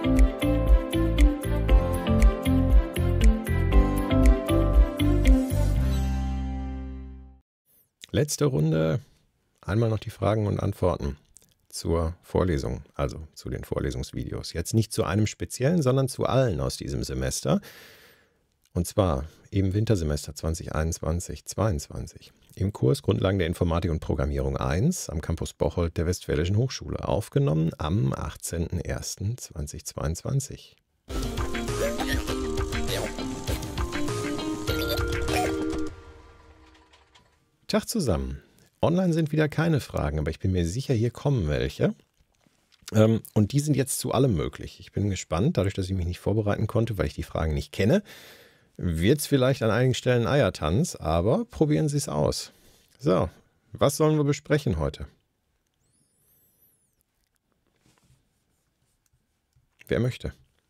Letzte Runde, einmal noch die Fragen und Antworten zur Vorlesung, also zu den Vorlesungsvideos. Jetzt nicht zu einem speziellen, sondern zu allen aus diesem Semester. Und zwar im Wintersemester 2021/22 im Kurs Grundlagen der Informatik und Programmierung 1 am Campus Bocholt der Westfälischen Hochschule, aufgenommen am 18.01.2022. Tag zusammen. Online sind wieder keine Fragen, aber ich bin mir sicher, hier kommen welche. Und die sind jetzt zu allem möglich. Ich bin gespannt, dadurch, dass ich mich nicht vorbereiten konnte, weil ich die Fragen nicht kenne, wird es vielleicht an einigen Stellen Eiertanz, aber probieren Sie es aus. So, was sollen wir besprechen heute? Wer möchte?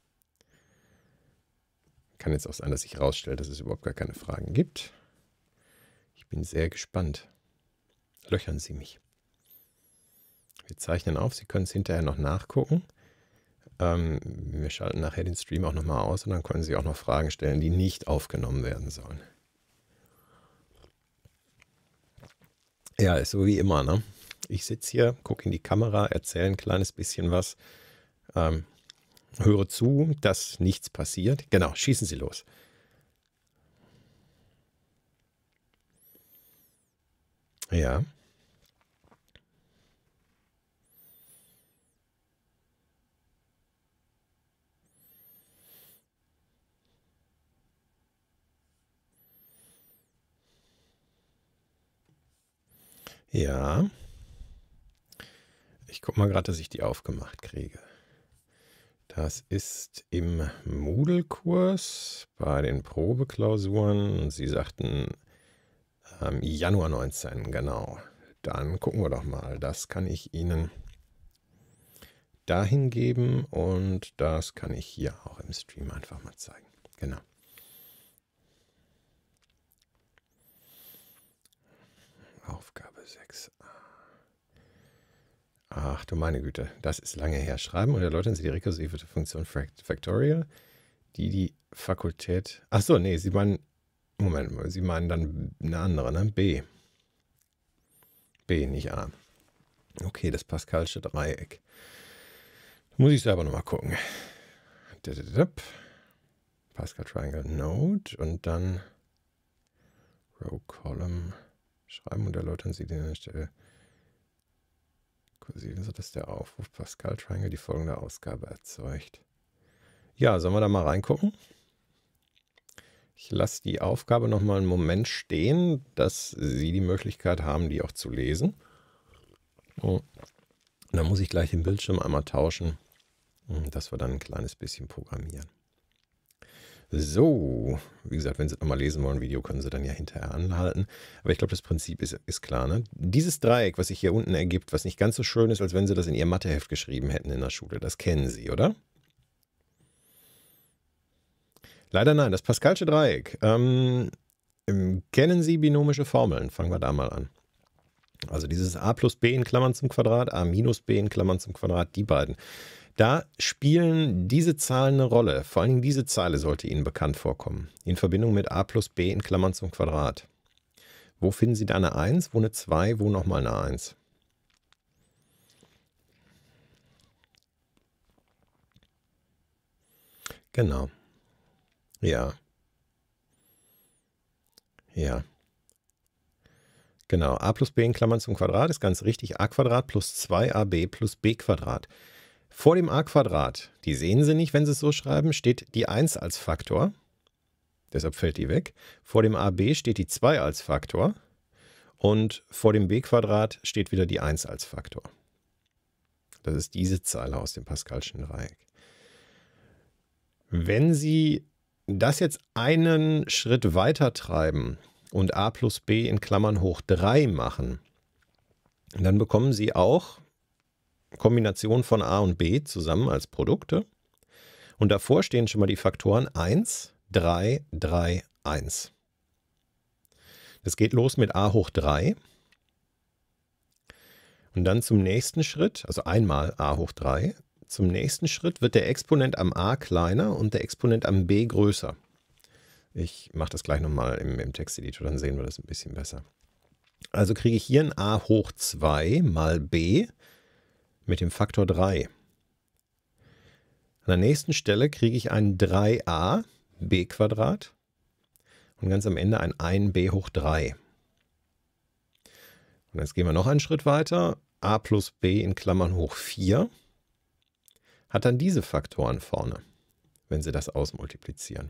Kann jetzt auch sein, dass sich herausstellt, dass es überhaupt gar keine Fragen gibt. Ich bin sehr gespannt. Löchern Sie mich. Wir zeichnen auf, Sie können es hinterher noch nachgucken. Wir schalten nachher den Stream auch nochmal aus und dann können Sie auch noch Fragen stellen, die nicht aufgenommen werden sollen. Ja, ist so wie immer, ne? Ich sitze hier, gucke in die Kamera, erzähle ein kleines bisschen was, höre zu, dass nichts passiert. Genau, schießen Sie los. Ja. Ja. Ich gucke mal gerade, dass ich die aufgemacht kriege. Das ist im Moodle-Kurs bei den Probeklausuren. Sie sagten Januar 19, genau. Dann gucken wir doch mal. Das kann ich Ihnen dahin geben und das kann ich hier auch im Stream einfach mal zeigen. Genau. Aufgabe 6a. Ach du meine Güte, das ist lange her. Schreiben und erläutern Sie die rekursive Funktion Factorial, die Fakultät... Achso, nee, Sie meinen... Moment, Sie meinen dann eine andere, ne? B. B, nicht A. Okay, das Pascalsche Dreieck. Muss ich selber nochmal gucken. Pascal Triangle Node und dann Row Column. Schreiben und erläutern Sie den Stelle. Kursiven Sie, dass der Aufruf Pascal Triangle die folgende Ausgabe erzeugt. Ja, sollen wir da mal reingucken? Ich lasse die Aufgabe nochmal einen Moment stehen, dass Sie die Möglichkeit haben, die auch zu lesen. Und dann muss ich gleich den Bildschirm einmal tauschen, dass wir dann ein kleines bisschen programmieren. So, wie gesagt, wenn Sie nochmal lesen wollen, Video können Sie dann ja hinterher anhalten. Aber ich glaube, das Prinzip ist klar, ne? Dieses Dreieck, was sich hier unten ergibt, was nicht ganz so schön ist, als wenn Sie das in Ihr Matheheft geschrieben hätten in der Schule, das kennen Sie, oder? Leider nein, das Pascalsche Dreieck. Kennen Sie binomische Formeln? Fangen wir da mal an. Also dieses a plus b in Klammern zum Quadrat, a minus b in Klammern zum Quadrat, die beiden. Da spielen diese Zahlen eine Rolle. Vor allen Dingen diese Zeile sollte Ihnen bekannt vorkommen. In Verbindung mit a plus b in Klammern zum Quadrat. Wo finden Sie da eine 1, wo eine 2, wo nochmal eine 1? Genau. Ja. Ja. Genau, a plus b in Klammern zum Quadrat ist ganz richtig. A Quadrat plus 2ab plus b Quadrat. Vor dem a Quadrat, die sehen Sie nicht, wenn Sie es so schreiben, steht die 1 als Faktor. Deshalb fällt die weg. Vor dem ab steht die 2 als Faktor. Und vor dem b Quadrat steht wieder die 1 als Faktor. Das ist diese Zeile aus dem Pascalschen Dreieck. Wenn Sie das jetzt einen Schritt weiter treiben und a plus b in Klammern hoch 3 machen, dann bekommen Sie auch Kombination von a und b zusammen als Produkte. Und davor stehen schon mal die Faktoren 1, 3, 3, 1. Das geht los mit a hoch 3. Und dann zum nächsten Schritt, also einmal a hoch 3, zum nächsten Schritt wird der Exponent am a kleiner und der Exponent am b größer. Ich mache das gleich nochmal im Texteditor, dann sehen wir das ein bisschen besser. Also kriege ich hier ein a hoch 2 mal b mit dem Faktor 3. An der nächsten Stelle kriege ich ein 3a b Quadrat und ganz am Ende ein 1b hoch 3. Und jetzt gehen wir noch einen Schritt weiter. A plus b in Klammern hoch 4 hat dann diese Faktoren vorne, wenn Sie das ausmultiplizieren.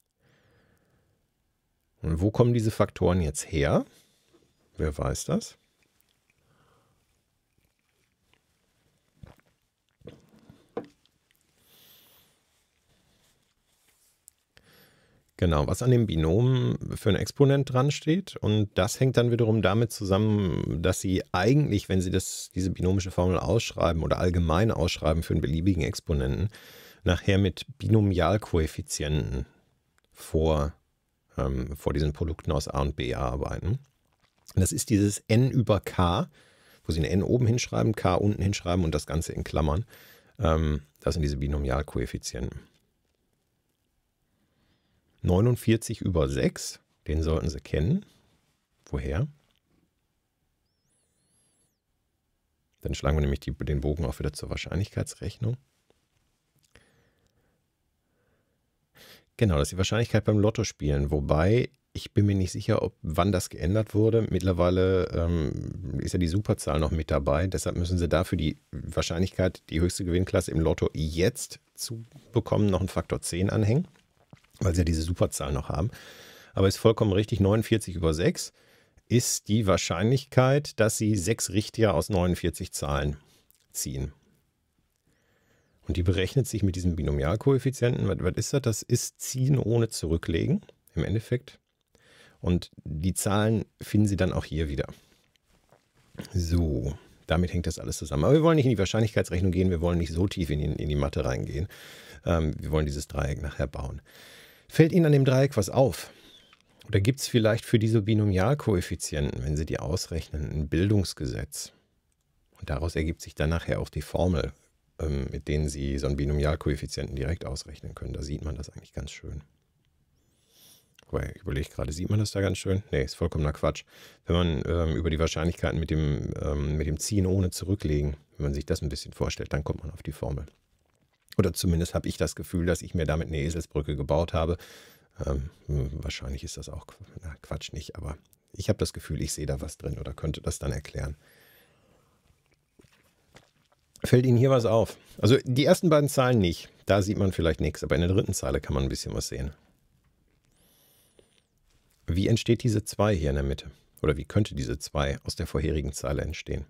Und wo kommen diese Faktoren jetzt her? Wer weiß das? Genau, was an dem Binom für ein Exponent dran steht. Und das hängt dann wiederum damit zusammen, dass Sie eigentlich, wenn Sie diese binomische Formel ausschreiben oder allgemein ausschreiben für einen beliebigen Exponenten, nachher mit Binomialkoeffizienten vor diesen Produkten aus a und b arbeiten. Und das ist dieses n über k, wo Sie ein n oben hinschreiben, k unten hinschreiben und das Ganze in Klammern. Das sind diese Binomialkoeffizienten. 49 über 6, den sollten Sie kennen. Woher? Dann schlagen wir nämlich den Bogen auch wieder zur Wahrscheinlichkeitsrechnung. Genau, das ist die Wahrscheinlichkeit beim Lottospielen, wobei ich bin mir nicht sicher, wann das geändert wurde. Mittlerweile ist ja die Superzahl noch mit dabei, deshalb müssen Sie dafür die Wahrscheinlichkeit, die höchste Gewinnklasse im Lotto jetzt zu bekommen, noch einen Faktor 10 anhängen, weil Sie ja diese Superzahl noch haben. Aber ist vollkommen richtig, 49 über 6 ist die Wahrscheinlichkeit, dass Sie 6 Richtiger aus 49 Zahlen ziehen. Und die berechnet sich mit diesem Binomialkoeffizienten. Was ist das? Das ist Ziehen ohne Zurücklegen im Endeffekt. Und die Zahlen finden Sie dann auch hier wieder. So, damit hängt das alles zusammen. Aber wir wollen nicht in die Wahrscheinlichkeitsrechnung gehen, wir wollen nicht so tief in die Mathe reingehen. Wir wollen dieses Dreieck nachher bauen. Fällt Ihnen an dem Dreieck was auf? Oder gibt es vielleicht für diese Binomialkoeffizienten, wenn Sie die ausrechnen, ein Bildungsgesetz? Und daraus ergibt sich dann nachher auch die Formel, mit denen Sie so einen Binomialkoeffizienten direkt ausrechnen können. Da sieht man das eigentlich ganz schön. Aber ich überlege gerade, sieht man das da ganz schön? Nee, ist vollkommener Quatsch. Wenn man über die Wahrscheinlichkeiten mit dem Ziehen ohne Zurücklegen, wenn man sich das ein bisschen vorstellt, dann kommt man auf die Formel. Oder zumindest habe ich das Gefühl, dass ich mir damit eine Eselsbrücke gebaut habe. Wahrscheinlich ist das auch Quatsch nicht, aber ich habe das Gefühl, ich sehe da was drin oder könnte das dann erklären. Fällt Ihnen hier was auf? Also die ersten beiden Zahlen nicht. Da sieht man vielleicht nichts, aber in der dritten Zeile kann man ein bisschen was sehen. Wie entsteht diese 2 hier in der Mitte? Oder wie könnte diese 2 aus der vorherigen Zeile entstehen?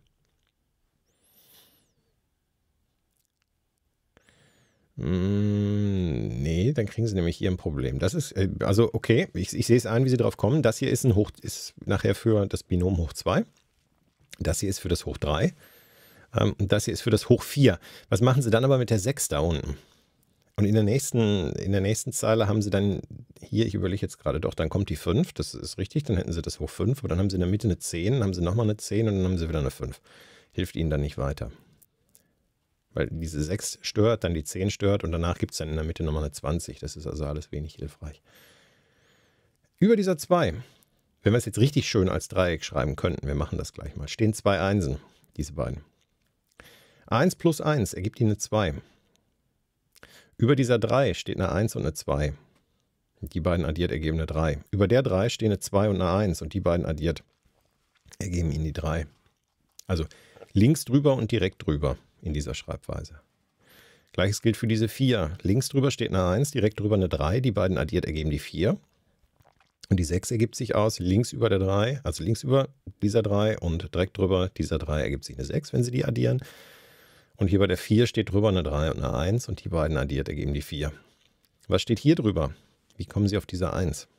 Nee, dann kriegen Sie nämlich hier ein Problem. Das ist, also okay, ich sehe es ein, wie Sie drauf kommen. Das hier ist nachher für das Binom hoch 2. Das hier ist für das hoch 3. Und das hier ist für das hoch 4. Was machen Sie dann aber mit der 6 da unten? Und in der nächsten Zeile haben Sie dann hier, ich überlege jetzt gerade, doch, dann kommt die 5, das ist richtig, dann hätten Sie das hoch 5, aber dann haben Sie in der Mitte eine 10, dann haben Sie nochmal eine 10 und dann haben Sie wieder eine 5. Hilft Ihnen dann nicht weiter. Weil diese 6 stört, dann die 10 stört und danach gibt es dann in der Mitte nochmal eine 20. Das ist also alles wenig hilfreich. Über dieser 2, wenn wir es jetzt richtig schön als Dreieck schreiben könnten, wir machen das gleich mal, stehen 2 Einsen, diese beiden. 1 plus 1 ergibt Ihnen eine 2. Über dieser 3 steht eine 1 und eine 2. Die beiden addiert ergeben eine 3. Über der 3 stehen eine 2 und eine 1 und die beiden addiert ergeben Ihnen die 3. Also links drüber und direkt drüber in dieser Schreibweise. Gleiches gilt für diese 4. Links drüber steht eine 1, direkt drüber eine 3. Die beiden addiert ergeben die 4. Und die 6 ergibt sich aus links über der 3, also links über dieser 3 und direkt drüber dieser 3 ergibt sich eine 6, wenn Sie die addieren. Und hier bei der 4 steht drüber eine 3 und eine 1 und die beiden addiert ergeben die 4. Was steht hier drüber? Wie kommen Sie auf diese 1?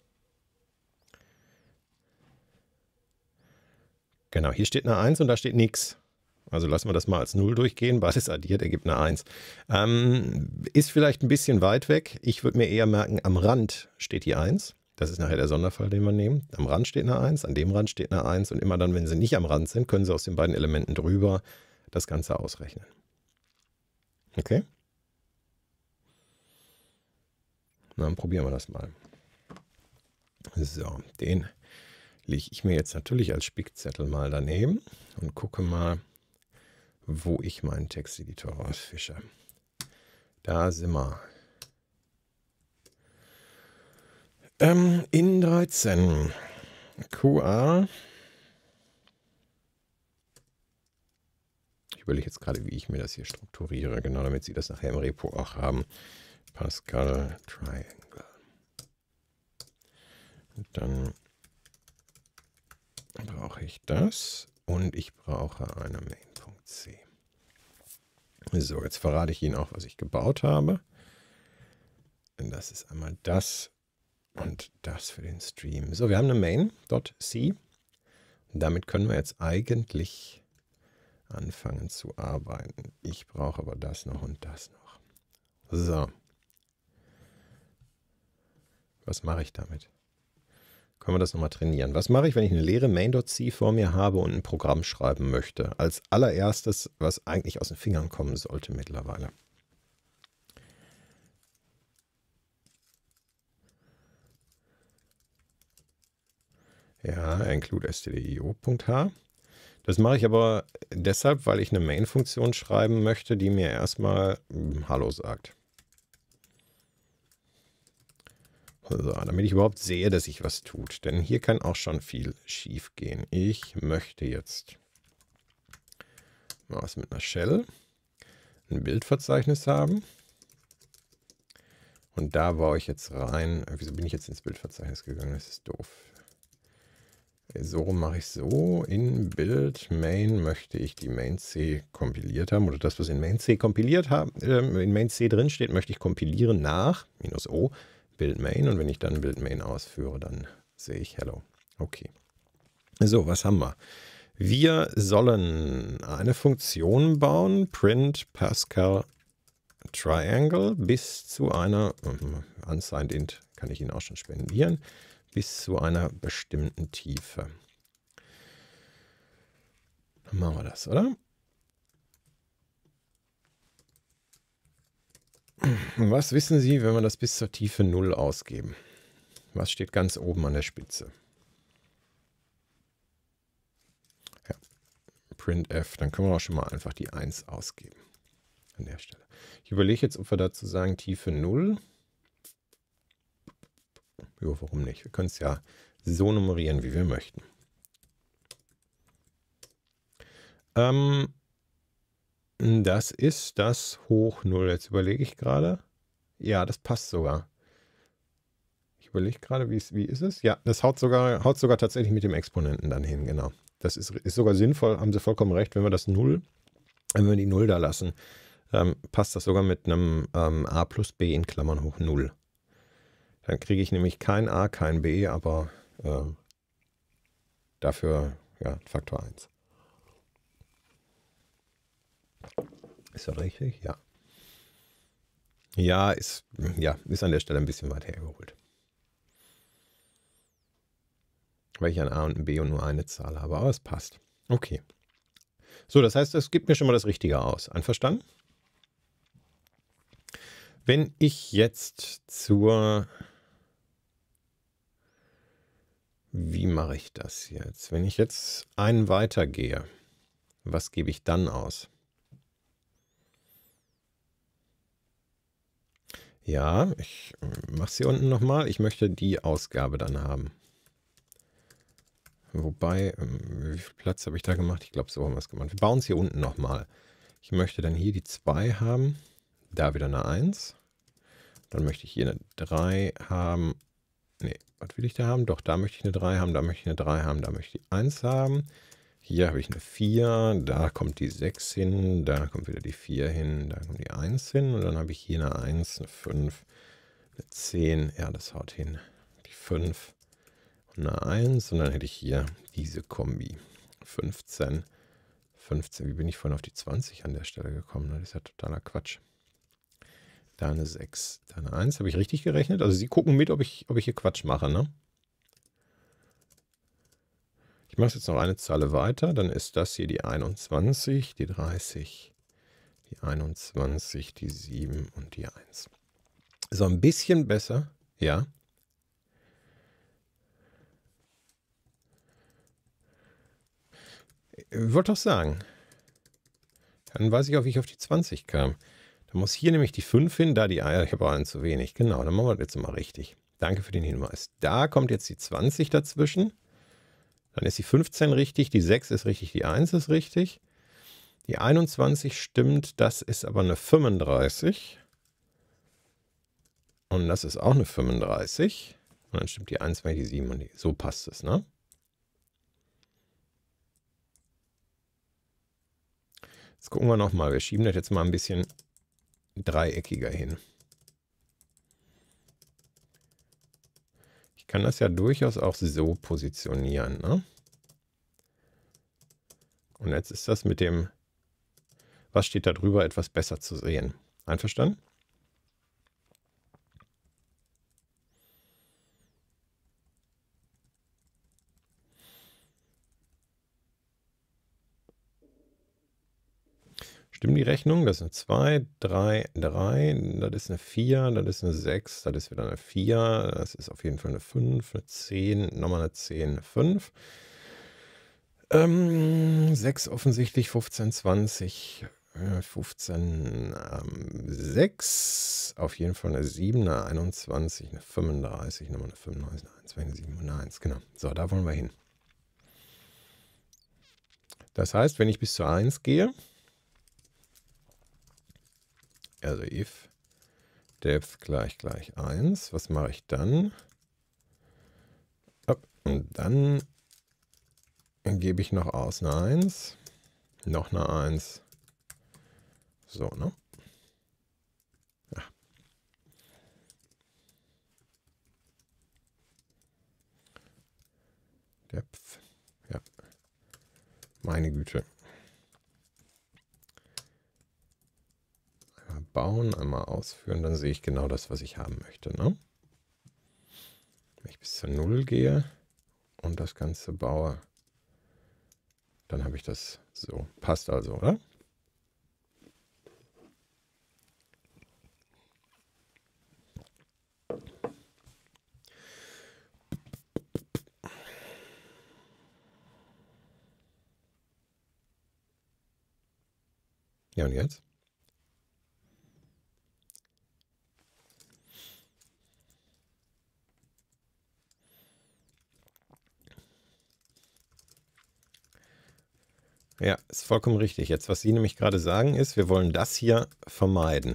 Genau, hier steht eine 1 und da steht nichts. Also lassen wir das mal als 0 durchgehen. Beides addiert ergibt eine 1. Ist vielleicht ein bisschen weit weg. Ich würde mir eher merken, am Rand steht die 1. Das ist nachher der Sonderfall, den wir nehmen. Am Rand steht eine 1, an dem Rand steht eine 1 und immer dann, wenn Sie nicht am Rand sind, können Sie aus den beiden Elementen drüber das Ganze ausrechnen. Okay. Dann probieren wir das mal. So, den lege ich mir jetzt natürlich als Spickzettel mal daneben und gucke mal, wo ich meinen Texteditor rausfische. Da sind wir. In 13. QA. Ich überlege jetzt gerade, wie ich mir das hier strukturiere, genau, damit Sie das nachher im Repo auch haben. Pascal Triangle. Und dann brauche ich das und ich brauche eine Main.c. So, jetzt verrate ich Ihnen auch, was ich gebaut habe. Und das ist einmal das und das für den Stream. So, wir haben eine Main.c. Damit können wir jetzt eigentlich anfangen zu arbeiten. Ich brauche aber das noch und das noch. So. Was mache ich damit? Können wir das nochmal trainieren? Was mache ich, wenn ich eine leere Main.c vor mir habe und ein Programm schreiben möchte? Als allererstes, was eigentlich aus den Fingern kommen sollte mittlerweile. Ja, include stdio.h. Das mache ich aber deshalb, weil ich eine Main-Funktion schreiben möchte, die mir erstmal Hallo sagt. So, damit ich überhaupt sehe, dass sich was tut. Denn hier kann auch schon viel schief gehen. Ich möchte jetzt mal was mit einer Shell, ein Bildverzeichnis haben. Und da baue ich jetzt rein. Wieso bin ich jetzt ins Bildverzeichnis gegangen? Das ist doof. So mache ich so. In Bild Main möchte ich die Main.c kompiliert haben. Oder das, was in Main.c kompiliert haben, in Main.c drin steht, möchte ich kompilieren nach -o Build Main. Und wenn ich dann Build Main ausführe, dann sehe ich Hello. Okay. So, was haben wir? Wir sollen eine Funktion bauen, print Pascal Triangle, bis zu einer, unsigned int kann ich Ihnen auch schon spendieren, bis zu einer bestimmten Tiefe. Dann machen wir das, oder? Was wissen Sie, wenn wir das bis zur Tiefe 0 ausgeben? Was steht ganz oben an der Spitze? Ja, printf, dann können wir auch schon mal einfach die 1 ausgeben. An der Stelle. Ich überlege jetzt, ob wir dazu sagen Tiefe 0. Jo, warum nicht? Wir können es ja so nummerieren, wie wir möchten. Das ist das hoch 0. Jetzt überlege ich gerade. Ja, das passt sogar. Ich überlege gerade, wie ist es? Ja, das haut sogar tatsächlich mit dem Exponenten dann hin, genau. Das ist sogar sinnvoll, haben Sie vollkommen recht, wenn wir das 0, wenn wir die 0 da lassen, passt das sogar mit einem a plus b in Klammern hoch 0. Dann kriege ich nämlich kein a, kein b, aber dafür ja, Faktor 1. Ist das richtig? Ja. Ja, ist an der Stelle ein bisschen weit hergeholt. Weil ich ein a und ein b und nur eine Zahl habe, aber es passt. Okay. So, das heißt, das gibt mir schon mal das Richtige aus. Einverstanden? Wenn ich jetzt wie mache ich das jetzt? Wenn ich jetzt einen weitergehe, was gebe ich dann aus? Ja, ich mache es hier unten nochmal. Ich möchte die Ausgabe dann haben. Wobei, wie viel Platz habe ich da gemacht? Ich glaube, so haben wir es gemacht. Wir bauen es hier unten nochmal. Ich möchte dann hier die 2 haben. Da wieder eine 1. Dann möchte ich hier eine 3 haben. Ne, was will ich da haben? Doch, da möchte ich eine 3 haben, da möchte ich eine 3 haben, da möchte ich 1 haben. Hier habe ich eine 4, da kommt die 6 hin, da kommt wieder die 4 hin, da kommt die 1 hin. Und dann habe ich hier eine 1, eine 5, eine 10, ja, das haut hin. Die 5 und eine 1 und dann hätte ich hier diese Kombi. 15, wie bin ich vorhin auf die 20 an der Stelle gekommen? Das ist ja totaler Quatsch. Da eine 6, da eine 1. Habe ich richtig gerechnet? Also Sie gucken mit, ob ich hier Quatsch mache, ne? Ich mache jetzt noch eine Zahl weiter. Dann ist das hier die 21, die 30, die 21, die 7 und die 1. So, ein bisschen besser, ja. Ich wollte doch sagen, dann weiß ich auch, wie ich auf die 20 kam. Da muss hier nämlich die 5 hin, da die Eier, ich habe auch einen zu wenig. Genau, dann machen wir das jetzt mal richtig. Danke für den Hinweis. Da kommt jetzt die 20 dazwischen. Dann ist die 15 richtig, die 6 ist richtig, die 1 ist richtig. Die 21 stimmt, das ist aber eine 35. Und das ist auch eine 35. Und dann stimmt die 1 mal die 7 und die. So passt es, ne? Jetzt gucken wir nochmal. Wir schieben das jetzt mal ein bisschen dreieckiger hin. Ich kann das ja durchaus auch so positionieren, ne? Und jetzt ist das mit dem, was steht da drüber, etwas besser zu sehen. Einverstanden? Stimmt die Rechnung? Das ist eine 2, 3, 3, das ist eine 4, das ist eine 6, das ist wieder eine 4, das ist auf jeden Fall eine 5, eine 10, nochmal eine 10, eine 5. 6 offensichtlich, 15, 20, 15, 6, auf jeden Fall eine 7, eine 21, eine 35, nochmal eine 35, eine 1, 2, eine 7 und eine 1, genau. So, da wollen wir hin. Das heißt, wenn ich bis zur 1 gehe, also if depth gleich 1, was mache ich dann? Und dann gebe ich noch aus eine 1, noch eine 1, so, ne? Ja. Depth, ja, meine Güte. Einmal bauen, einmal ausführen, dann sehe ich genau das, was ich haben möchte, ne? Wenn ich bis zur 0 gehe und das Ganze baue, dann habe ich das so. Passt also, oder? Ja, und jetzt? Ja, ist vollkommen richtig. Jetzt, was Sie nämlich gerade sagen, ist, wir wollen das hier vermeiden.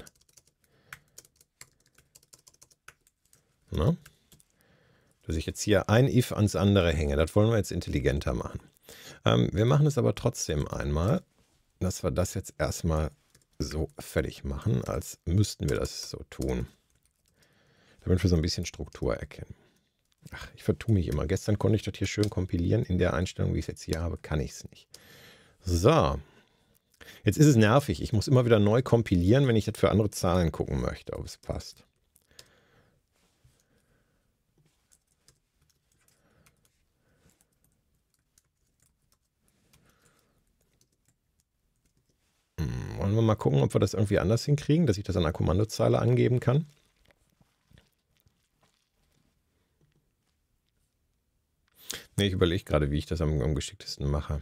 Ne? Dass ich jetzt hier ein if ans andere hänge. Das wollen wir jetzt intelligenter machen. Wir machen es aber trotzdem einmal, dass wir das jetzt erstmal so fertig machen, als müssten wir das so tun. Damit wir so ein bisschen Struktur erkennen. Ach, ich vertue mich immer. Gestern konnte ich das hier schön kompilieren. In der Einstellung, wie ich es jetzt hier habe, kann ich es nicht. So. Jetzt ist es nervig. Ich muss immer wieder neu kompilieren, wenn ich das für andere Zahlen gucken möchte, ob es passt. Wollen wir mal gucken, ob wir das irgendwie anders hinkriegen, dass ich das an der Kommandozeile angeben kann? Ne, ich überlege gerade, wie ich das am geschicktesten mache.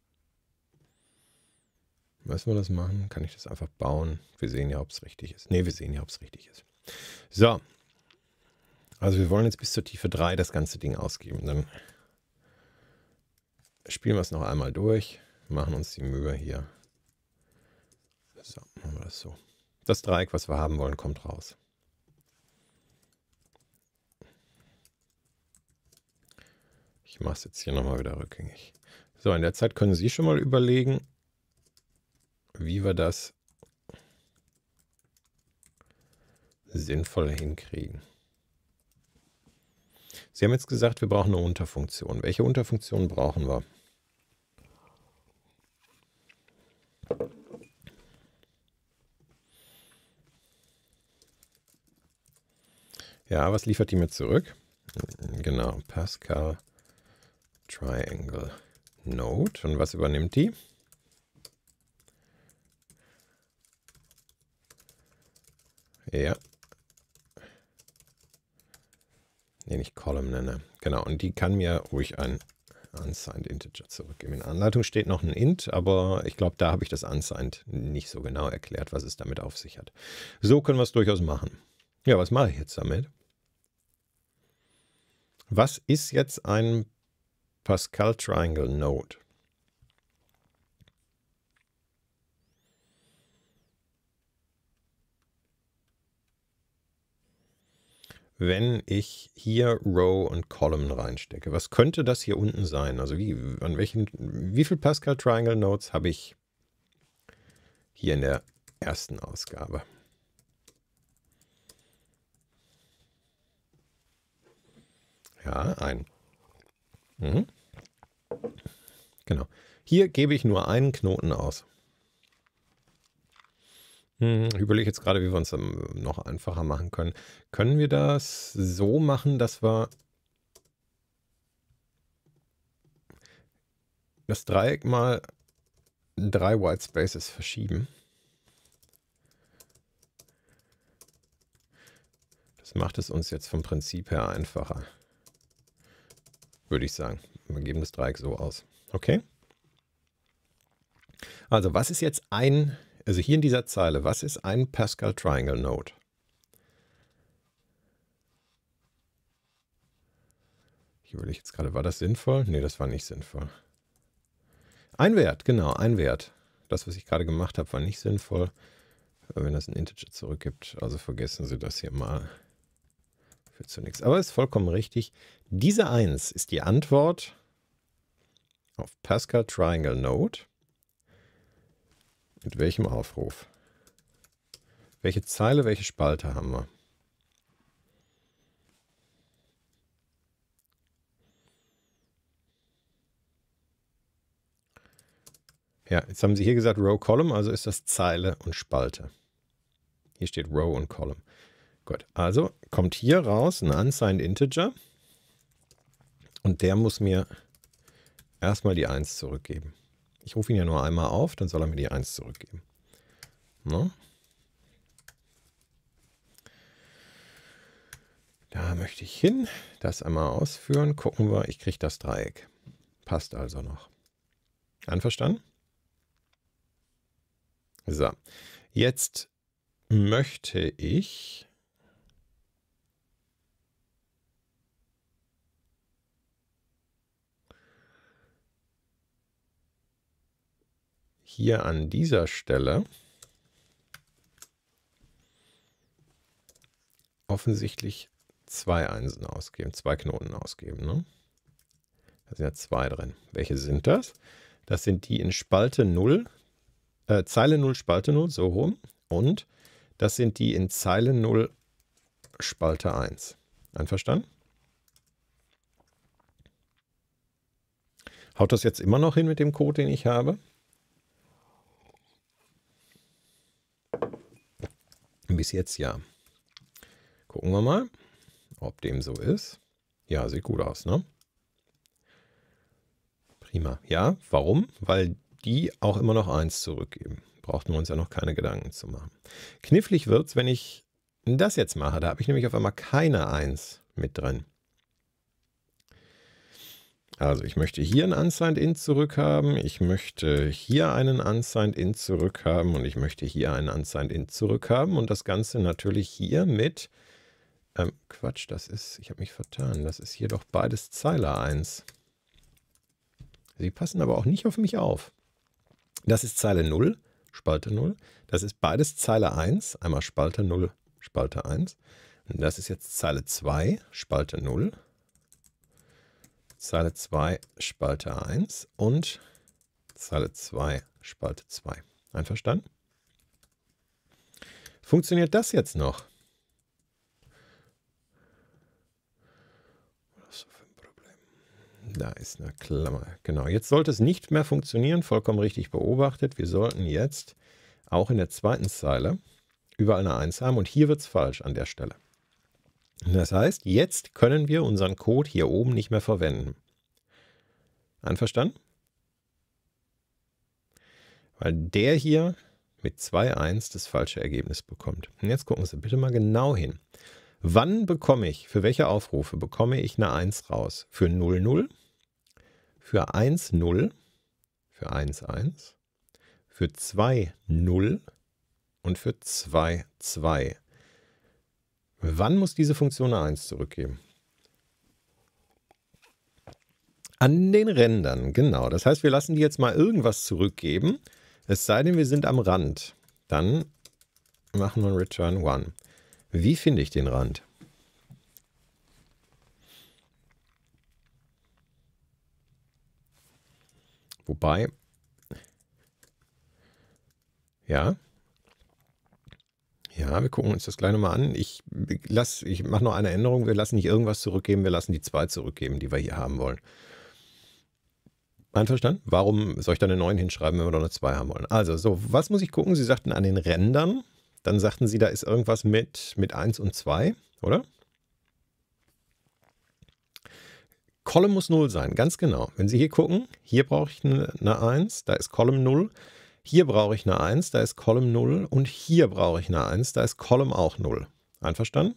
Müssen wir das machen? Kann ich das einfach bauen? Wir sehen ja, ob es richtig ist. Ne, wir sehen ja, ob es richtig ist. So. Also wir wollen jetzt bis zur Tiefe 3 das ganze Ding ausgeben. Dann spielen wir es noch einmal durch. Machen uns die Mühe hier. So, machen wir das so. Das Dreieck, was wir haben wollen, kommt raus. Ich mache es jetzt hier nochmal wieder rückgängig. So, in der Zeit können Sie schon mal überlegen, wie wir das sinnvoll hinkriegen. Sie haben jetzt gesagt, wir brauchen eine Unterfunktion. Welche Unterfunktion brauchen wir? Ja, was liefert die mir zurück? Genau, Pascal Triangle Node. Und was übernimmt die? Ja. Den ich Column nenne. Genau, und die kann mir ruhig ein Unsigned Integer zurückgeben. In der Anleitung steht noch ein Int, aber ich glaube, da habe ich das Unsigned nicht so genau erklärt, was es damit auf sich hat. So können wir es durchaus machen. Ja, was mache ich jetzt damit? Was ist jetzt ein Pascal Triangle Node? Wenn ich hier Row und Column reinstecke, was könnte das hier unten sein? Also wie viel Pascal Triangle Nodes habe ich hier in der ersten Ausgabe? Ja, ein. Genau. Hier gebe ich nur einen Knoten aus. Ich überlege jetzt gerade, wie wir uns noch einfacher machen können. Können wir das so machen, dass wir das Dreieck mal 3 White Spaces verschieben? Das macht es uns jetzt vom Prinzip her einfacher, würde ich sagen. Wir geben das Dreieck so aus. Okay? Also was ist jetzt also hier in dieser Zeile, was ist ein Pascal Triangle Node? Ich überlege jetzt gerade, war das sinnvoll? Nee, das war nicht sinnvoll. Ein Wert, genau, ein Wert. Das, was ich gerade gemacht habe, war nicht sinnvoll, wenn das ein Integer zurückgibt. Also vergessen Sie das hier mal. Führt zu nichts. Aber ist vollkommen richtig. Diese 1 ist die Antwort auf Pascal Triangle Node. Mit welchem Aufruf? Welche Zeile, welche Spalte haben wir? Ja, jetzt haben Sie hier gesagt Row Column, also ist das Zeile und Spalte. Hier steht Row und Column. Gut, also kommt hier raus ein Unsigned Integer und der muss mir erstmal die 1 zurückgeben. Ich rufe ihn ja nur einmal auf, dann soll er mir die 1 zurückgeben. No? Da möchte ich hin, das einmal ausführen. Gucken wir, ich kriege das Dreieck. Passt also noch. Einverstanden? So, jetzt möchte ich hier an dieser Stelle offensichtlich 2 Einsen ausgeben, 2 Knoten ausgeben. Ne? Da sind ja 2 drin. Welche sind das? Das sind die in Spalte 0, Zeile 0, Spalte 0, so rum. Und das sind die in Zeile 0, Spalte 1. Einverstanden? Haut das jetzt immer noch hin mit dem Code, den ich habe? Bis jetzt ja. Gucken wir mal, ob dem so ist. Ja, sieht gut aus, ne? Prima. Ja, warum? Weil die auch immer noch 1 zurückgeben. Brauchten wir uns ja noch keine Gedanken zu machen. Knifflig wird es, wenn ich das jetzt mache. Da habe ich nämlich auf einmal keine 1 mit drin. Also ich möchte hier ein Unsigned Int zurückhaben, ich möchte hier einen Unsigned Int zurückhaben und ich möchte hier einen Unsigned Int zurückhaben und das Ganze natürlich hier mit, Quatsch, ich habe mich vertan, das ist hier doch beides Zeile 1. Sie passen aber auch nicht auf mich auf. Das ist Zeile 0, Spalte 0, das ist beides Zeile 1, einmal Spalte 0, Spalte 1 und das ist jetzt Zeile 2, Spalte 0. Zeile 2, Spalte 1 und Zeile 2, Spalte 2. Einverstanden? Funktioniert das jetzt noch? Was für ein Problem? Da ist eine Klammer. Genau, jetzt sollte es nicht mehr funktionieren. Vollkommen richtig beobachtet. Wir sollten jetzt auch in der zweiten Zeile überall eine 1 haben und hier wird es falsch an der Stelle. Das heißt, jetzt können wir unseren Code hier oben nicht mehr verwenden. Einverstanden? Weil der hier mit 2,1 das falsche Ergebnis bekommt. Und jetzt gucken Sie bitte mal genau hin. Wann bekomme ich, für welche Aufrufe bekomme ich eine 1 raus? Für 0, 0, für 1, 0, für 1, 1, für 2, 0 und für 2, 2. Wann muss diese Funktion eine 1 zurückgeben? An den Rändern, genau. Das heißt, wir lassen die jetzt mal irgendwas zurückgeben. Es sei denn, wir sind am Rand. Dann machen wir Return 1. Wie finde ich den Rand? Wobei, ja, wir gucken uns das gleich nochmal an. Ich mache noch eine Änderung. Wir lassen nicht irgendwas zurückgeben, wir lassen die 2 zurückgeben, die wir hier haben wollen. Einverstanden? Warum soll ich da eine 9 hinschreiben, wenn wir doch eine 2 haben wollen? Also, so, was muss ich gucken? Sie sagten an den Rändern. Dann sagten Sie, da ist irgendwas mit 1 und 2, oder? Column muss 0 sein, ganz genau. Wenn Sie hier gucken, hier brauche ich eine 1, da ist Column 0. Hier brauche ich eine 1, da ist Column 0. Und hier brauche ich eine 1, da ist Column auch 0. Einverstanden?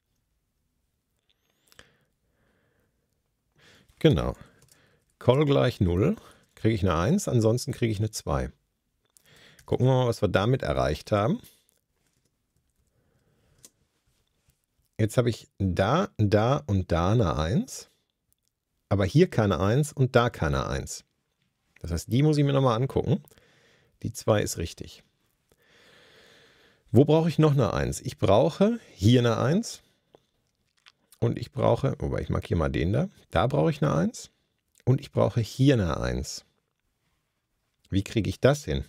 Genau. Col gleich 0, kriege ich eine 1, ansonsten kriege ich eine 2. Gucken wir mal, was wir damit erreicht haben. Jetzt habe ich da und da eine 1, aber hier keine 1 und da keine 1. Das heißt, die muss ich mir nochmal angucken. Die 2 ist richtig. Wo brauche ich noch eine 1? Ich brauche hier eine 1 und ich brauche, wobei ich markiere mal den da, da brauche ich eine 1. Und ich brauche hier eine 1. Wie kriege ich das hin?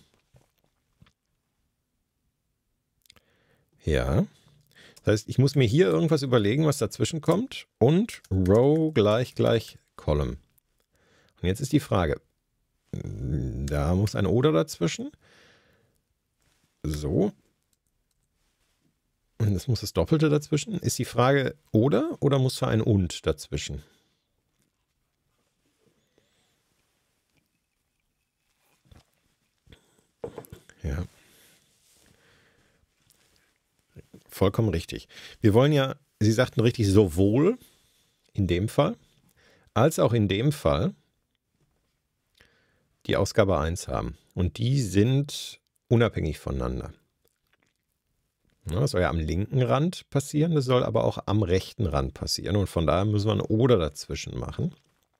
Ja. Das heißt, ich muss mir hier irgendwas überlegen, was dazwischen kommt. Und Row gleich Column. Und jetzt ist die Frage, da muss ein Oder dazwischen. So. Und es muss das Doppelte dazwischen. Ist die Frage oder muss da ein Und dazwischen? Ja. Vollkommen richtig. Wir wollen ja, Sie sagten richtig, sowohl in dem Fall, als auch in dem Fall die Ausgabe 1 haben. Und die sind unabhängig voneinander. Das soll ja am linken Rand passieren, das soll aber auch am rechten Rand passieren. Und von daher müssen wir ein Oder dazwischen machen.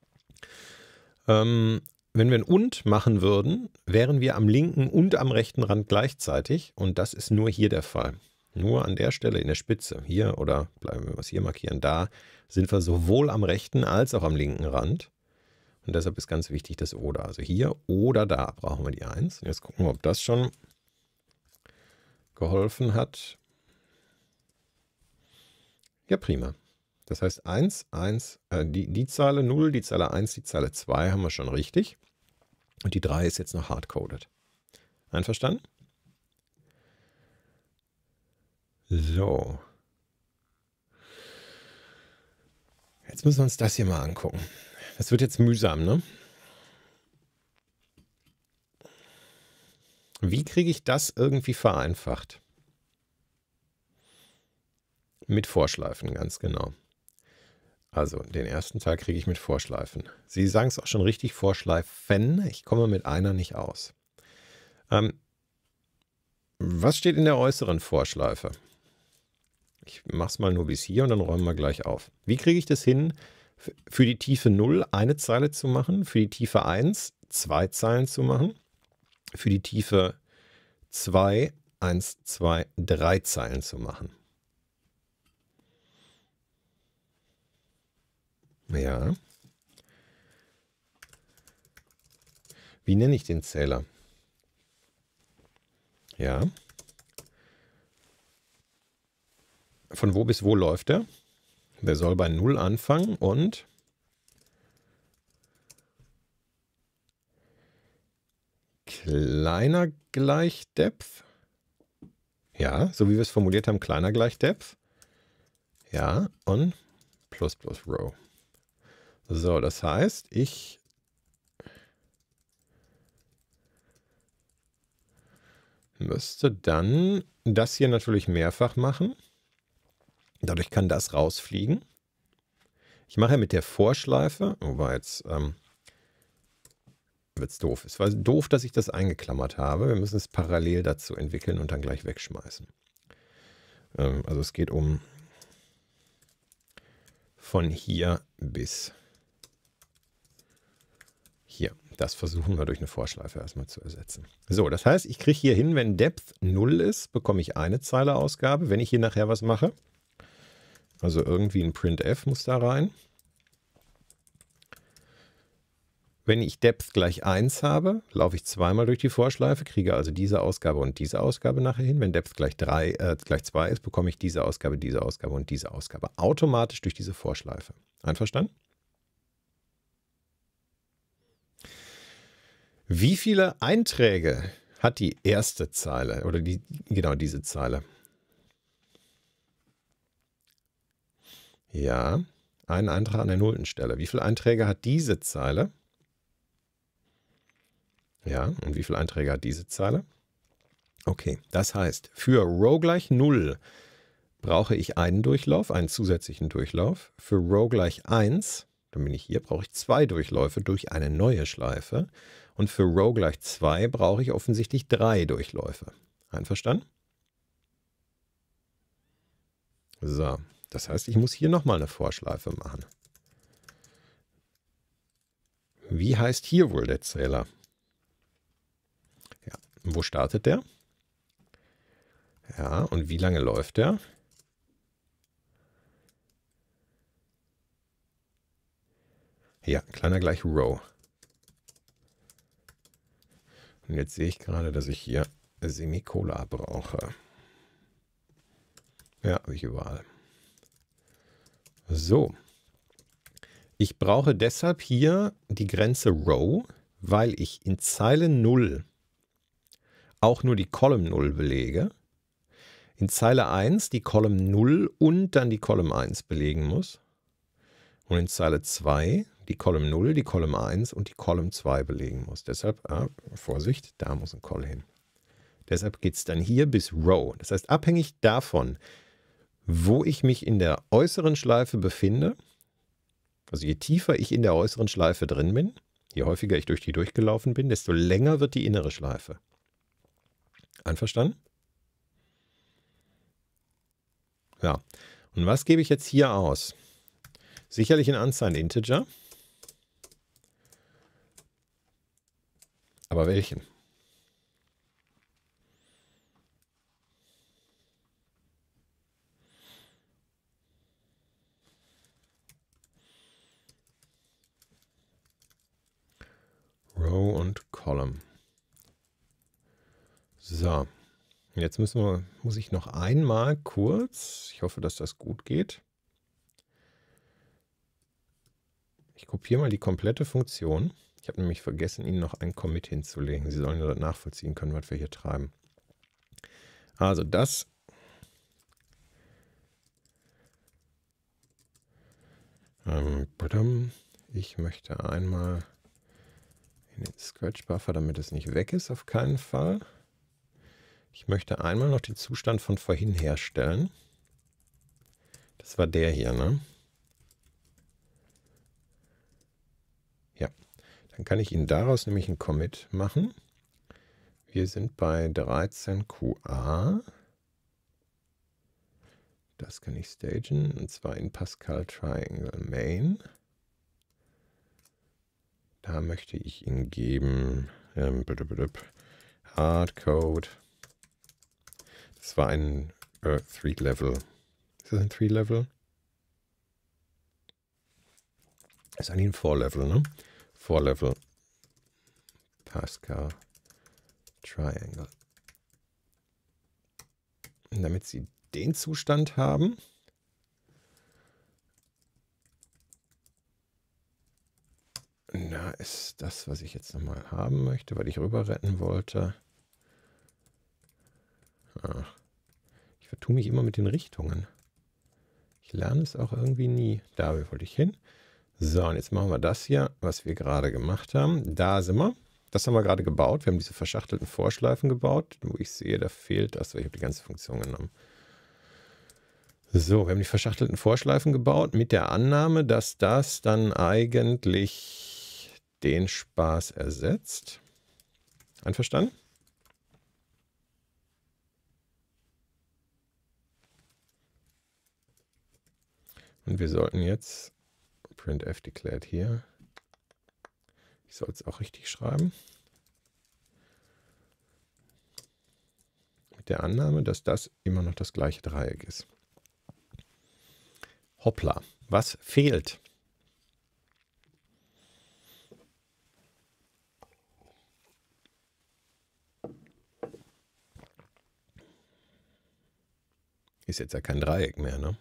Wenn wir ein Und machen würden, wären wir am linken und am rechten Rand gleichzeitig. Und das ist nur hier der Fall. Nur an der Stelle in der Spitze, hier oder bleiben wir was hier markieren, da sind wir sowohl am rechten als auch am linken Rand. Und deshalb ist ganz wichtig das Oder. Also hier oder da brauchen wir die 1. Und jetzt gucken wir, ob das schon geholfen hat. Ja, prima. Das heißt 1, 1, die Zeile 0, die Zeile 1, die Zeile 2 haben wir schon richtig. Und die 3 ist jetzt noch hardcoded. Einverstanden? So. Jetzt müssen wir uns das hier mal angucken. Das wird jetzt mühsam, ne? Wie kriege ich das irgendwie vereinfacht? Mit Vorschleifen, ganz genau. Also den ersten Teil kriege ich mit Vorschleifen. Sie sagen es auch schon richtig, Vorschleifen. Ich komme mit einer nicht aus. Was steht in der äußeren Vorschleife? Ich mache es mal nur bis hier und dann räumen wir gleich auf. Wie kriege ich das hin, für die Tiefe 0 eine Zeile zu machen, für die Tiefe 1 2 Zeilen zu machen, für die Tiefe 2 1, 2, 3 Zeilen zu machen? Ja. Wie nenne ich den Zähler? Ja. Von wo bis wo läuft er? Der soll bei 0 anfangen und kleiner gleich Depth. Ja, so wie wir es formuliert haben, kleiner gleich Depth. Ja, und plus Row. So, das heißt, ich müsste dann das hier natürlich mehrfach machen. Dadurch kann das rausfliegen. Ich mache ja mit der Vorschleife, wobei jetzt wird es doof. Es war doof, dass ich das eingeklammert habe. Wir müssen es parallel dazu entwickeln und dann gleich wegschmeißen. Also es geht um von hier bis hier. Das versuchen wir durch eine Vorschleife erstmal zu ersetzen. So, das heißt, ich kriege hier hin, wenn Depth 0 ist, bekomme ich eine Zeile Ausgabe. Wenn ich hier nachher was mache, also irgendwie ein Printf muss da rein. Wenn ich Depth gleich 1 habe, laufe ich zweimal durch die Vorschleife, kriege also diese Ausgabe und diese Ausgabe nachher hin. Wenn Depth gleich 2 ist, bekomme ich diese Ausgabe und diese Ausgabe automatisch durch diese Vorschleife. Einverstanden? Wie viele Einträge hat die erste Zeile oder genau diese Zeile? Ja, einen Eintrag an der nullten Stelle. Wie viele Einträge hat diese Zeile? Ja, und wie viele Einträge hat diese Zeile? Okay, das heißt, für Row gleich 0 brauche ich einen Durchlauf, einen zusätzlichen Durchlauf. Für Row gleich 1, dann bin ich hier, brauche ich 2 Durchläufe durch eine neue Schleife. Und für Row gleich 2 brauche ich offensichtlich 3 Durchläufe. Einverstanden? So, das heißt, ich muss hier nochmal eine Vorschleife machen. Wie heißt hier wohl der Zähler? Ja, wo startet der? Ja, und wie lange läuft der? Ja, kleiner gleich Row. Und jetzt sehe ich gerade, dass ich hier Semikola brauche. Ja, habe ich überall. So. Ich brauche deshalb hier die Grenze Row, weil ich in Zeile 0 auch nur die Column 0 belege. In Zeile 1 die Column 0 und dann die Column 1 belegen muss. Und in Zeile 2 die Column 0, die Column 1 und die Column 2 belegen muss. Deshalb, Vorsicht, da muss ein Call hin. Deshalb geht es dann hier bis Row. Das heißt, abhängig davon, wo ich mich in der äußeren Schleife befinde, also je tiefer ich in der äußeren Schleife drin bin, je häufiger ich durch die durchgelaufen bin, desto länger wird die innere Schleife. Einverstanden? Ja. Und was gebe ich jetzt hier aus? Sicherlich ein Unsigned Integer. Aber welchen? Row und Column. So. Jetzt muss ich noch einmal kurz, ich hoffe, dass das gut geht. Ich kopiere mal die komplette Funktion. Ich habe nämlich vergessen, Ihnen noch einen Commit hinzulegen. Sie sollen nur nachvollziehen können, was wir hier treiben. Also das ich möchte einmal in den Scratch Buffer, damit es nicht weg ist, auf keinen Fall. Ich möchte einmal noch den Zustand von vorhin herstellen. Das war der hier, ne? Ja, dann kann ich Ihnen daraus nämlich einen Commit machen. Wir sind bei 13QA. Das kann ich stagen, und zwar in Pascal Triangle Main. Da möchte ich Ihnen geben Hardcode. Das war ein 3-Level. Ist das ein 3-Level? Das ist eigentlich ein 4-Level, ne? 4-Level Pascal Triangle. Und damit Sie den Zustand haben, da ist das, was ich jetzt nochmal haben möchte, weil ich rüber retten wollte. Ach, ich vertue mich immer mit den Richtungen. Ich lerne es auch irgendwie nie. Da wollte ich hin. So, und jetzt machen wir das hier, was wir gerade gemacht haben. Da sind wir. Das haben wir gerade gebaut. Wir haben diese verschachtelten Vorschleifen gebaut, wo ich sehe, da fehlt das. Ich habe die ganze Funktion genommen. So, wir haben die verschachtelten Vorschleifen gebaut mit der Annahme, dass das dann eigentlich den Spaß ersetzt. Einverstanden? Und wir sollten jetzt printf declared hier. Ich soll es auch richtig schreiben. Mit der Annahme, dass das immer noch das gleiche Dreieck ist. Hoppla, was fehlt? Ist jetzt ja kein Dreieck mehr, ne?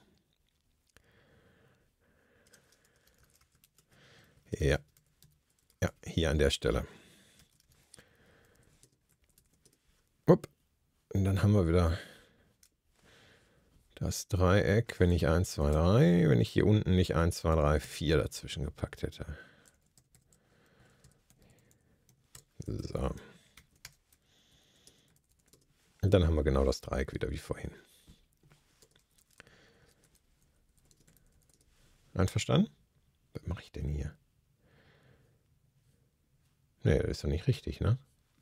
Ja. Ja, hier an der Stelle. Upp. Und dann haben wir wieder das Dreieck, wenn ich 1, 2, 3, wenn ich hier unten nicht 1, 2, 3, 4 dazwischen gepackt hätte. So. Und dann haben wir genau das Dreieck wieder wie vorhin. Einverstanden? Was mache ich denn hier? Nee, das ist doch nicht richtig, ne?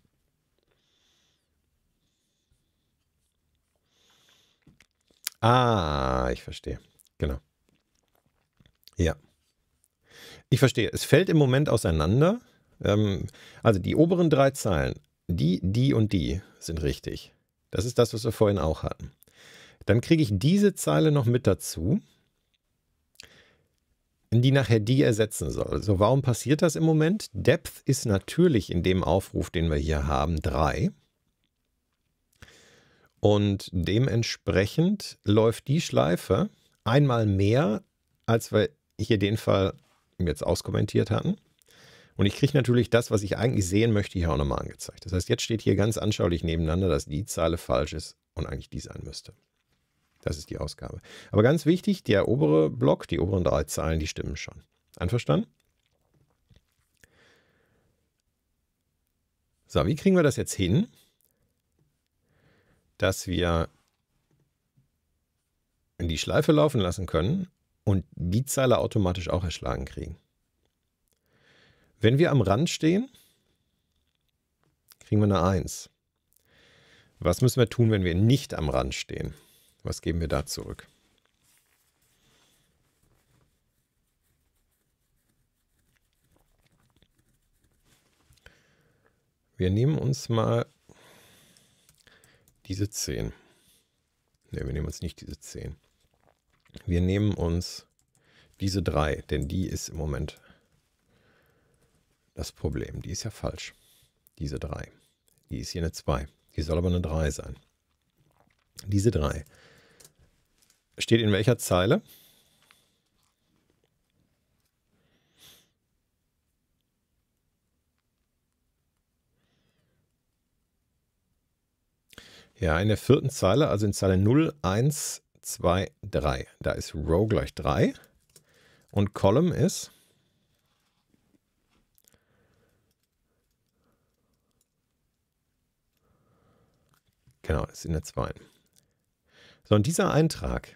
Ah, ich verstehe. Genau. Ja. Ich verstehe. Es fällt im Moment auseinander. Also die oberen 3 Zeilen, die und die sind richtig. Das ist das, was wir vorhin auch hatten. Dann kriege ich diese Zeile noch mit dazu, die nachher die ersetzen soll. Also warum passiert das im Moment? Depth ist natürlich in dem Aufruf, den wir hier haben, 3. Und dementsprechend läuft die Schleife einmal mehr, als wir hier den Fall jetzt auskommentiert hatten. Und ich kriege natürlich das, was ich eigentlich sehen möchte, hier auch nochmal angezeigt. Das heißt, jetzt steht hier ganz anschaulich nebeneinander, dass die Zeile falsch ist und eigentlich die sein müsste. Das ist die Ausgabe. Aber ganz wichtig, der obere Block, die oberen 3 Zeilen, die stimmen schon. Einverstanden? So, wie kriegen wir das jetzt hin, dass wir in die Schleife laufen lassen können und die Zeile automatisch auch erschlagen kriegen? Wenn wir am Rand stehen, kriegen wir eine 1. Was müssen wir tun, wenn wir nicht am Rand stehen? Was geben wir da zurück? Wir nehmen uns mal diese 10. Ne, wir nehmen uns nicht diese 10. Wir nehmen uns diese 3, denn die ist im Moment das Problem. Die ist ja falsch. Diese 3. Die ist hier eine 2. Die soll aber eine 3 sein. Diese 3 steht in welcher Zeile? Ja, in der 4. Zeile, also in Zeile 0, 1, 2, 3. Da ist Row gleich 3 und Column ist genau, ist in der 2. So, und dieser Eintrag,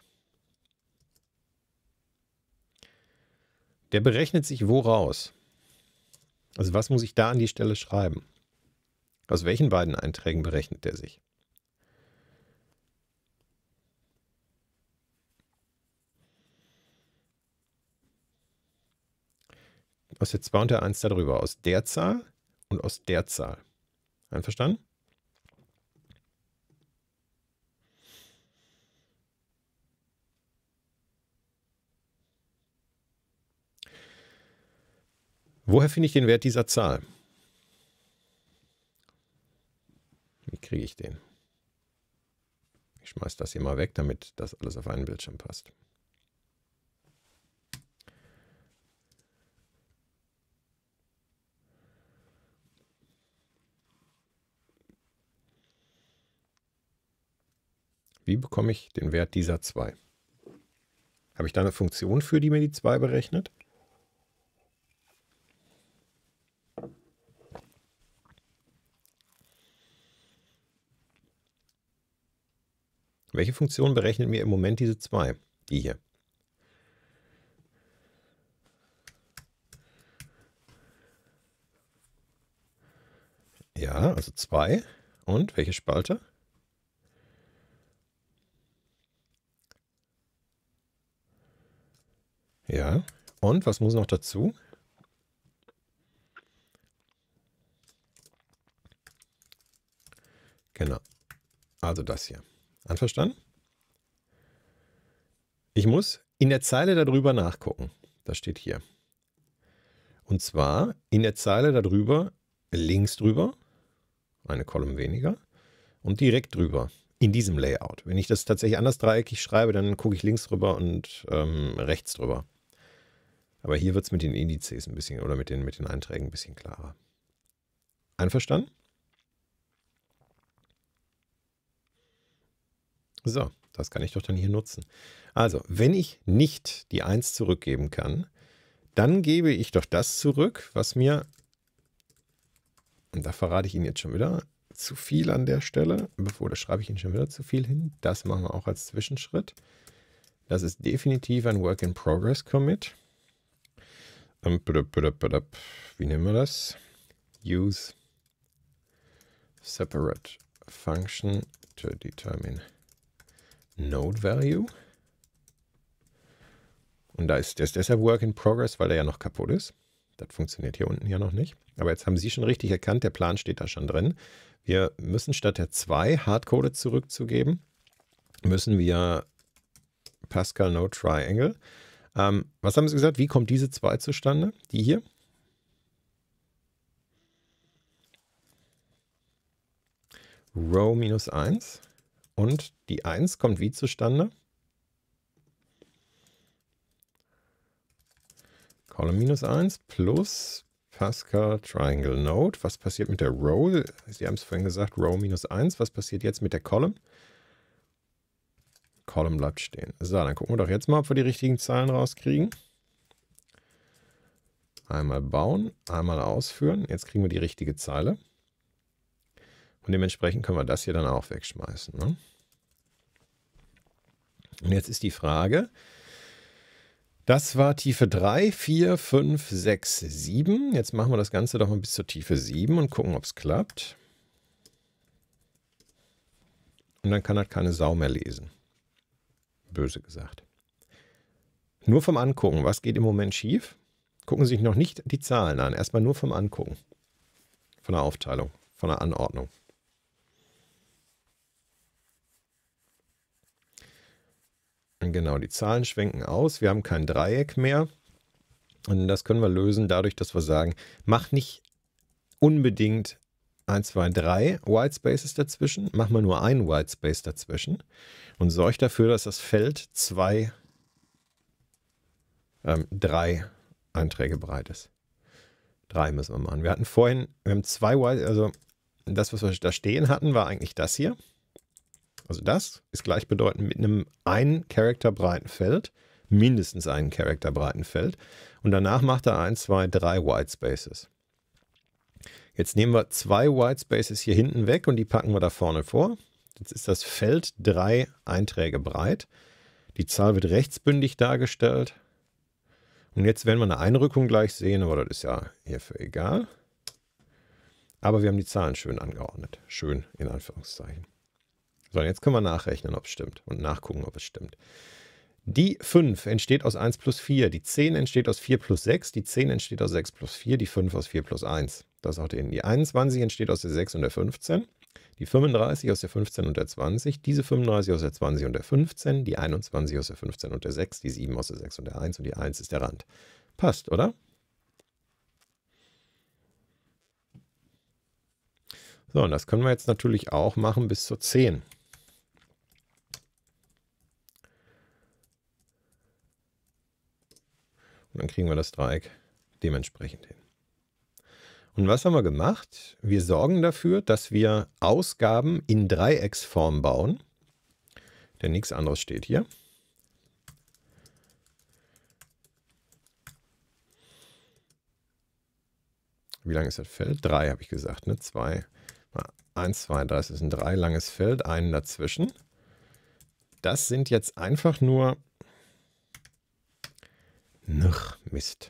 der berechnet sich wo raus? Also was muss ich da an die Stelle schreiben? Aus welchen beiden Einträgen berechnet der sich? Aus der 2 und der 1 darüber. Aus der Zahl und aus der Zahl. Einverstanden? Woher finde ich den Wert dieser Zahl? Wie kriege ich den? Ich schmeiße das hier mal weg, damit das alles auf einen Bildschirm passt. Wie bekomme ich den Wert dieser 2? Habe ich da eine Funktion für, die mir die 2 berechnet? Welche Funktion berechnet mir im Moment diese 2? Die hier. Ja, also 2. Und welche Spalte? Ja. Und was muss noch dazu? Genau. Also das hier. Einverstanden? Ich muss in der Zeile darüber nachgucken. Das steht hier. Und zwar in der Zeile darüber, links drüber, eine Column weniger, und direkt drüber, in diesem Layout. Wenn ich das tatsächlich anders dreieckig schreibe, dann gucke ich links drüber und rechts drüber. Aber hier wird es mit den Indizes ein bisschen, oder mit den Einträgen ein bisschen klarer. Einverstanden? So, das kann ich doch dann hier nutzen. Also, wenn ich nicht die 1 zurückgeben kann, dann gebe ich doch das zurück, was mir, und da verrate ich Ihnen jetzt schon wieder zu viel an der Stelle, bevor, da schreibe ich Ihnen schon wieder zu viel hin. Das machen wir auch als Zwischenschritt. Das ist definitiv ein Work-in-Progress-Commit. Wie nennen wir das? Use separate function to determine node value. Und der ist deshalb Work in Progress, weil der ja noch kaputt ist. Das funktioniert hier unten ja noch nicht. Aber jetzt haben Sie schon richtig erkannt, der Plan steht da schon drin. Wir müssen statt der 2 hardcoded zurückzugeben, müssen wir Pascal No Triangle. Was haben Sie gesagt? Wie kommt diese 2 zustande? Die hier? Row minus 1. Und die 1 kommt wie zustande? Column minus 1 plus Pascal Triangle Node. Was passiert mit der Row? Sie haben es vorhin gesagt, Row minus 1. Was passiert jetzt mit der Column? Column bleibt stehen. So, dann gucken wir doch jetzt mal, ob wir die richtigen Zahlen rauskriegen. Einmal bauen, einmal ausführen. Jetzt kriegen wir die richtige Zeile. Und dementsprechend können wir das hier dann auch wegschmeißen. Ne? Und jetzt ist die Frage, das war Tiefe 3, 4, 5, 6, 7. Jetzt machen wir das Ganze doch mal bis zur Tiefe 7 und gucken, ob es klappt. Und dann kann halt keine Sau mehr lesen. Böse gesagt. Nur vom Angucken. Was geht im Moment schief? Gucken Sie sich noch nicht die Zahlen an. Erstmal nur vom Angucken. Von der Aufteilung, von der Anordnung. Und genau, die Zahlen schwenken aus. Wir haben kein Dreieck mehr. Und das können wir lösen dadurch, dass wir sagen, mach nicht unbedingt 1, 2, 3 Whitespaces dazwischen. Mach mal nur einen Whitespace dazwischen. Und sorg dafür, dass das Feld 3 Einträge breit ist. 3 müssen wir machen. Wir hatten vorhin, wir haben 2 White, also das, was wir da stehen hatten, war eigentlich das hier. Also das ist gleichbedeutend mit einem Charakterbreiten Feld, mindestens einen Charakterbreiten Feld. Und danach macht er 1, 2, 3 Whitespaces. Jetzt nehmen wir 2 Whitespaces hier hinten weg und die packen wir da vorne vor. Jetzt ist das Feld 3 Einträge breit. Die Zahl wird rechtsbündig dargestellt. Und jetzt werden wir eine Einrückung gleich sehen, aber das ist ja hierfür egal. Aber wir haben die Zahlen schön angeordnet. Schön in Anführungszeichen. So, jetzt können wir nachrechnen, ob es stimmt und nachgucken, ob es stimmt. Die 5 entsteht aus 1 plus 4, die 10 entsteht aus 4 plus 6, die 10 entsteht aus 6 plus 4, die 5 aus 4 plus 1. Das ist auch die 21 entsteht aus der 6 und der 15, die 35 aus der 15 und der 20, diese 35 aus der 20 und der 15, die 21 aus der 15 und der 6, die 7 aus der 6 und der 1 und die 1 ist der Rand. Passt, oder? So, und das können wir jetzt natürlich auch machen bis zur 10. Und dann kriegen wir das Dreieck dementsprechend hin. Und was haben wir gemacht? Wir sorgen dafür, dass wir Ausgaben in Dreiecksform bauen. Denn nichts anderes steht hier. Wie lang ist das Feld? 3 habe ich gesagt, ne? 2, 1, 2, das ist ein 3 langes Feld, einen dazwischen. das sind jetzt einfach nur... Mist.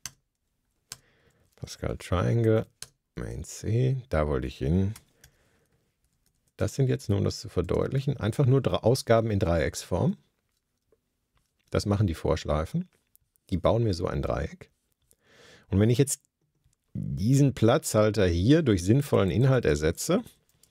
Pascal Triangle, Main C, da wollte ich hin. Das sind jetzt nur, um das zu verdeutlichen, einfach nur Ausgaben in Dreiecksform. Das machen die Vorschleifen. Die bauen mir so ein Dreieck. Und wenn ich jetzt diesen Platzhalter hier durch sinnvollen Inhalt ersetze,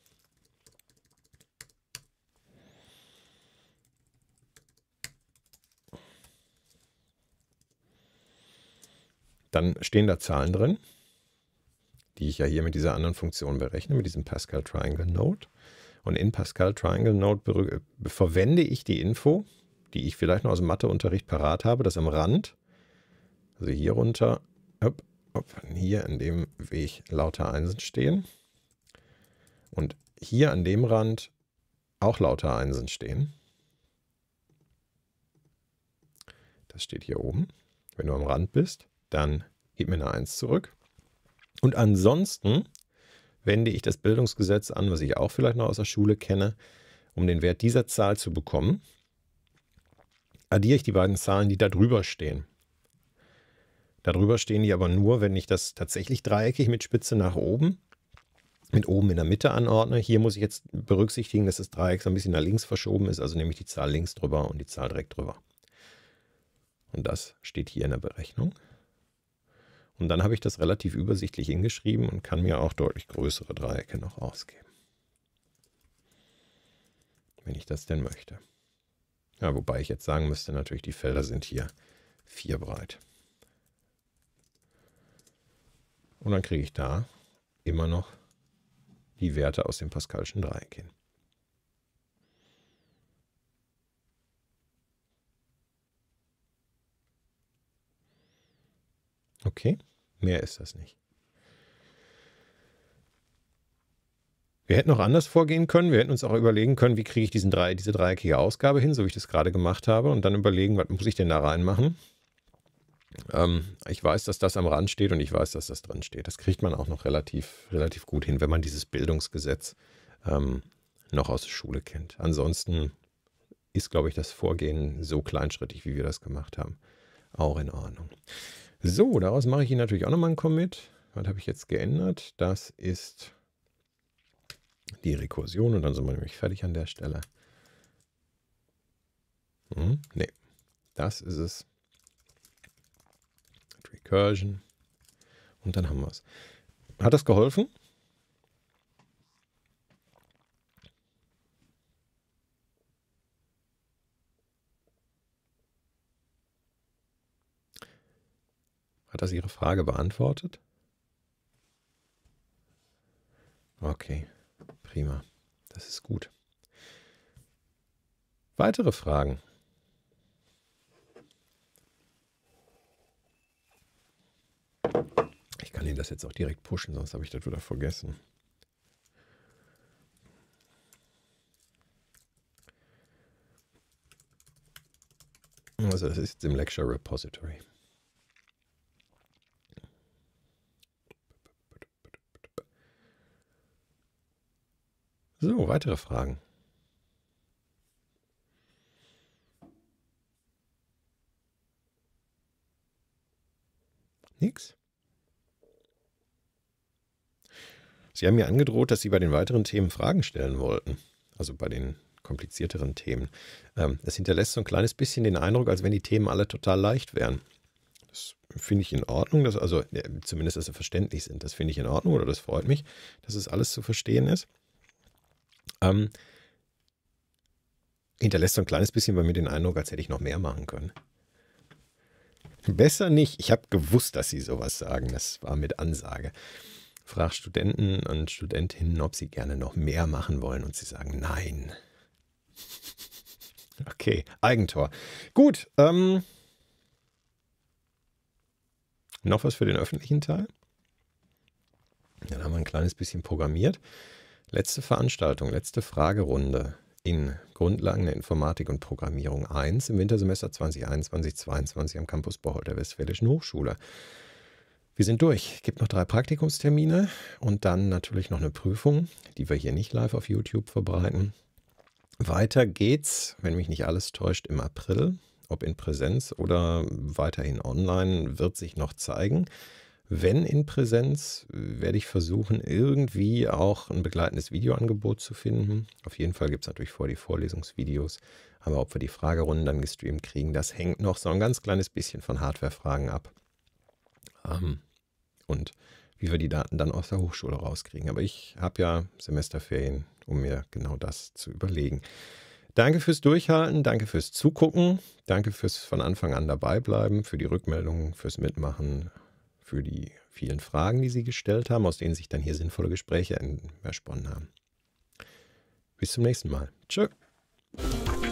dann stehen da Zahlen drin, die ich ja hier mit dieser anderen Funktion berechne, mit diesem Pascal Triangle Node. Und in Pascal Triangle Node verwende ich die Info, die ich vielleicht noch aus dem Matheunterricht parat habe, dass am Rand, also hier runter, hier in dem Weg lauter Einsen stehen und hier an dem Rand auch lauter Einsen stehen. Das steht hier oben. Wenn du am Rand bist, dann gib mir eine 1 zurück. Und ansonsten wende ich das Bildungsgesetz an, was ich auch vielleicht noch aus der Schule kenne, um den Wert dieser Zahl zu bekommen. Addiere ich die beiden Zahlen, die da drüber stehen. Darüber stehen die aber nur, wenn ich das tatsächlich dreieckig mit Spitze nach oben, mit oben in der Mitte anordne. Hier muss ich jetzt berücksichtigen, dass das Dreieck so ein bisschen nach links verschoben ist, also nehme ich die Zahl links drüber und die Zahl direkt drüber. Und das steht hier in der Berechnung. Und dann habe ich das relativ übersichtlich hingeschrieben und kann mir auch deutlich größere Dreiecke noch ausgeben. Wenn ich das denn möchte. Ja, wobei ich jetzt sagen müsste, natürlich die Felder sind hier 4 breit. Und dann kriege ich da immer noch die Werte aus dem Pascalschen Dreieck hin. Okay, mehr ist das nicht. Wir hätten auch anders vorgehen können. Wir hätten uns auch überlegen können, wie kriege ich diese dreieckige Ausgabe hin, so wie ich das gerade gemacht habe. Und dann überlegen, was muss ich denn da reinmachen. Ich weiß, dass das am Rand steht und ich weiß, dass das drin steht. Das kriegt man auch noch relativ gut hin, wenn man dieses Bildungsgesetz noch aus der Schule kennt. Ansonsten ist, glaube ich, das Vorgehen so kleinschrittig, wie wir das gemacht haben, auch in Ordnung. So, daraus mache ich Ihnen natürlich auch nochmal einen Commit. Was habe ich jetzt geändert? Das ist die Rekursion und dann sind wir nämlich fertig an der Stelle. Nee, das ist es. Recursion. Und dann haben wir es. Hat das geholfen? Hat das Ihre Frage beantwortet? Okay, prima. Das ist gut. Weitere Fragen? Ich kann Ihnen das jetzt auch direkt pushen, sonst habe ich das wieder vergessen. Also das ist jetzt im Lecture Repository. So, weitere Fragen? Nix? Sie haben mir angedroht, dass Sie bei den weiteren Themen Fragen stellen wollten. Also bei den komplizierteren Themen. Es hinterlässt so ein kleines bisschen den Eindruck, als wenn die Themen alle total leicht wären. Das finde ich in Ordnung, zumindest, dass sie verständlich sind. Das finde ich in Ordnung oder das freut mich, dass es alles zu verstehen ist. Hinterlässt so ein kleines bisschen bei mir den Eindruck, als hätte ich noch mehr machen können. Besser nicht. Ich habe gewusst, dass Sie sowas sagen. Das war mit Ansage. Frag Studenten und Studentinnen, ob sie gerne noch mehr machen wollen und sie sagen nein. Okay, Eigentor. Gut, noch was für den öffentlichen Teil? Dann haben wir ein kleines bisschen programmiert. Letzte Veranstaltung, letzte Fragerunde in Grundlagen der Informatik und Programmierung 1 im Wintersemester 2021-22 am Campus Bocholt der Westfälischen Hochschule. Wir sind durch. Gibt noch 3 Praktikumstermine und dann natürlich noch eine Prüfung, die wir hier nicht live auf YouTube verbreiten. Weiter geht's, wenn mich nicht alles täuscht, im April. Ob in Präsenz oder weiterhin online, wird sich noch zeigen. Wenn in Präsenz, werde ich versuchen, irgendwie auch ein begleitendes Videoangebot zu finden. Auf jeden Fall gibt es natürlich die Vorlesungsvideos. Aber ob wir die Fragerunden dann gestreamt kriegen, das hängt noch so ein ganz kleines bisschen von Hardware-Fragen ab. Und wie wir die Daten dann aus der Hochschule rauskriegen. Aber ich habe ja Semesterferien, um mir genau das zu überlegen. Danke fürs Durchhalten, danke fürs Zugucken, danke fürs von Anfang an dabei bleiben, für die Rückmeldungen, fürs Mitmachen, für die vielen Fragen, die Sie gestellt haben, aus denen sich dann hier sinnvolle Gespräche entsponnen haben. Bis zum nächsten Mal. Tschö.